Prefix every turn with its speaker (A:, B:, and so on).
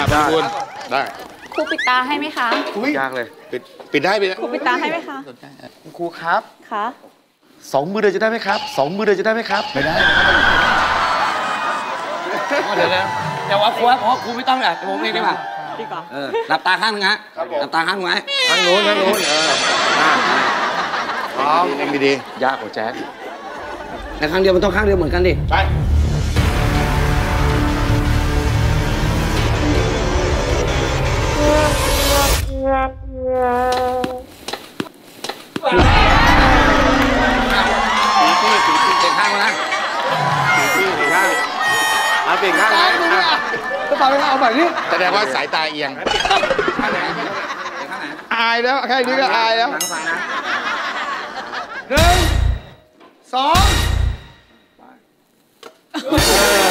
A: คุณได้
B: ครูปิดตาให้ไหมคะ
A: ยากเลยปิดได้
B: ครูปิดตาให้ไหมคะ
A: คุณครูครับ
B: ค่ะ
A: 2 มือเดียวจะได้ไหมครับ2 มือเดียวจะได้ไหมครับไม่ได้
C: เดี๋ยวว่าครูไม่ต้องเลยผมเองดีกว่าหลับตาข้างนึงฮะหลับตาข้างไว้
A: ข้างโน้นพร้อมเองดีๆยากกว่าแจ๊ค
C: แต่ข้างเดียวมันต้องข้างเดียวเหมือนกันดิ
A: ไป
C: เปลี่ยนข้างนะ
A: เปลี่ยนข้างเอาเปลี่ยนข้างเลย
D: ก็ต่อไปเอาแบบนี้
A: แสดงว่าสายตาเอียง
D: อายแล้วแค่นี้ก็อายแล้ว1 2